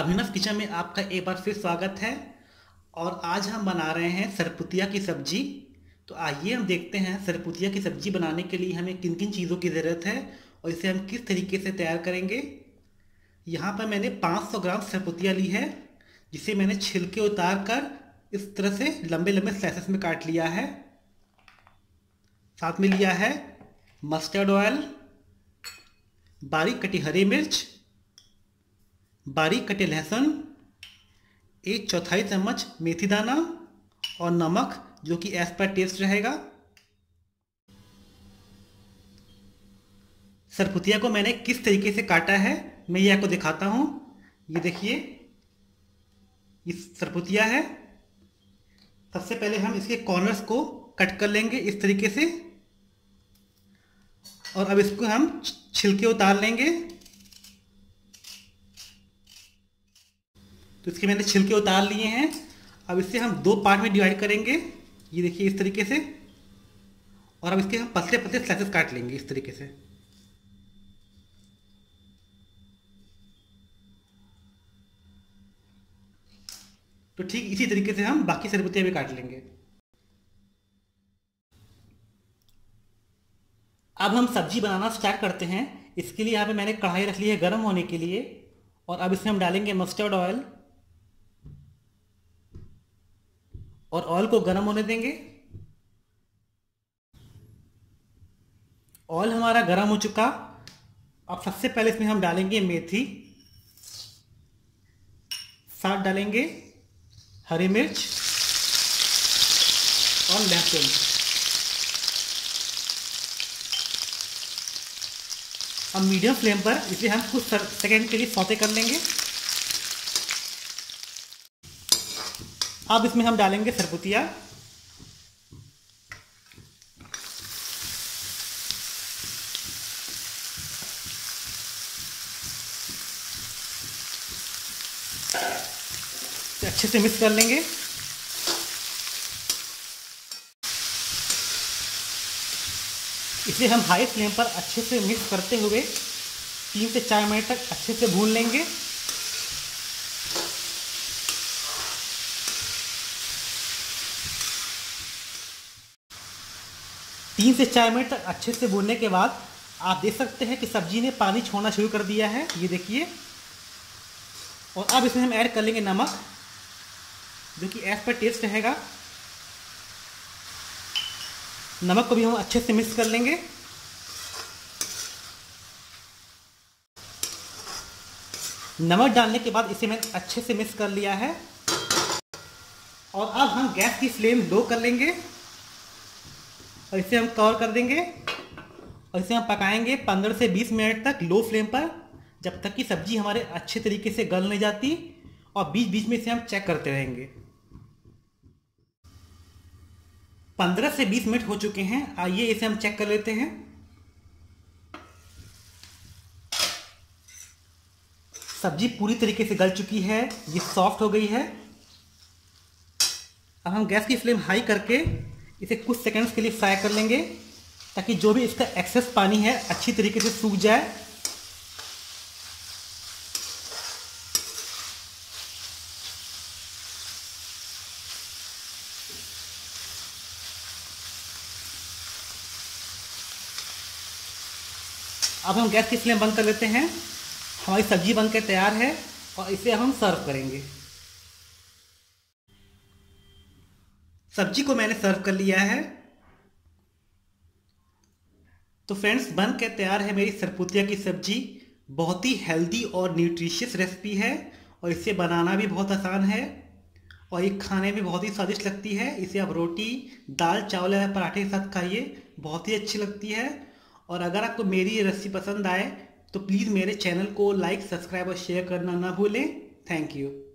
अभिनव kitchen में आपका एक बार फिर स्वागत है। और आज हम बना रहे हैं सरपुतिया की सब्जी। तो आइए हम देखते हैं सरपुतिया की सब्जी बनाने के लिए हमें किन किन चीज़ों की ज़रूरत है और इसे हम किस तरीके से तैयार करेंगे। यहाँ पर मैंने 500 ग्राम सरपुतिया ली है, जिसे मैंने छिलके उतार कर इस तरह से लंबे लंबे स्लाइसेस में काट लिया है। साथ में लिया है मस्टर्ड ऑयल, बारीक कटी हरी मिर्च, बारीक कटे लहसुन, 1/4 चम्मच मेथी दाना और नमक जो कि एज पर टेस्ट रहेगा। सरपुतिया को मैंने किस तरीके से काटा है मैं ये आपको दिखाता हूँ। ये देखिए, ये सरपुतिया है। सबसे पहले हम इसके कॉर्नर्स को कट कर लेंगे इस तरीके से, और अब इसको हम छिलके उतार लेंगे। तो इसके मैंने छिलके उतार लिए हैं। अब इसे हम 2 पार्ट में डिवाइड करेंगे, ये देखिए इस तरीके से। और अब इसके हम पतले पतले स्लाइसेस काट लेंगे इस तरीके से। तो ठीक इसी तरीके से हम बाकी सरपुतिया भी काट लेंगे। अब हम सब्जी बनाना स्टार्ट करते हैं। इसके लिए यहाँ पे मैंने कढ़ाई रख ली है गर्म होने के लिए, और अब इसमें हम डालेंगे मस्टर्ड ऑयल, और ऑयल को गर्म होने देंगे। ऑयल हमारा गर्म हो चुका। अब सबसे पहले इसमें हम डालेंगे मेथी, साथ डालेंगे हरी मिर्च और लहसुन। अब मीडियम फ्लेम पर इसे हम कुछ सेकंड के लिए सौते कर लेंगे। अब इसमें हम डालेंगे सरपुतिया, अच्छे से मिक्स कर लेंगे। इसे हम हाई फ्लेम पर अच्छे से मिक्स करते हुए 3 से 4 मिनट तक अच्छे से भून लेंगे। तीन से 4 मिनट तक अच्छे से भूनने के बाद आप देख सकते हैं कि सब्जी ने पानी छोड़ना शुरू कर दिया है, ये देखिए। और अब इसमें हम ऐड कर लेंगे नमक, जो कि एज पर टेस्ट रहेगा। नमक को भी हम अच्छे से मिक्स कर लेंगे। नमक डालने के बाद इसे मैंने अच्छे से मिक्स कर लिया है। और अब हम गैस की फ्लेम लो कर लेंगे और इसे हम कवर कर देंगे, और इसे हम पकाएंगे 15 से 20 मिनट तक लो फ्लेम पर, जब तक कि सब्जी हमारे अच्छे तरीके से गल नहीं जाती। और बीच बीच में इसे हम चेक करते रहेंगे। 15 से 20 मिनट हो चुके हैं। आइए इसे हम चेक कर लेते हैं। सब्जी पूरी तरीके से गल चुकी है, ये सॉफ्ट हो गई है। अब हम गैस की फ्लेम हाई करके इसे कुछ सेकंड्स के लिए फ्राई कर लेंगे, ताकि जो भी इसका एक्सेस पानी है अच्छी तरीके से सूख जाए। अब हम गैस की फ्लेम बंद कर लेते हैं। हमारी सब्जी बनकर तैयार है और इसे हम सर्व करेंगे। सब्जी को मैंने सर्व कर लिया है। तो फ्रेंड्स, बन के तैयार है मेरी सरपुतिया की सब्जी। बहुत ही हेल्दी और न्यूट्रिशियस रेसिपी है, और इसे बनाना भी बहुत आसान है, और ये खाने में बहुत ही स्वादिष्ट लगती है। इसे आप रोटी, दाल, चावल या पराठे के साथ खाइए, बहुत ही अच्छी लगती है। और अगर आपको मेरी ये रेसिपी पसंद आए तो प्लीज़ मेरे चैनल को लाइक, सब्सक्राइब और शेयर करना ना भूलें। Thank you.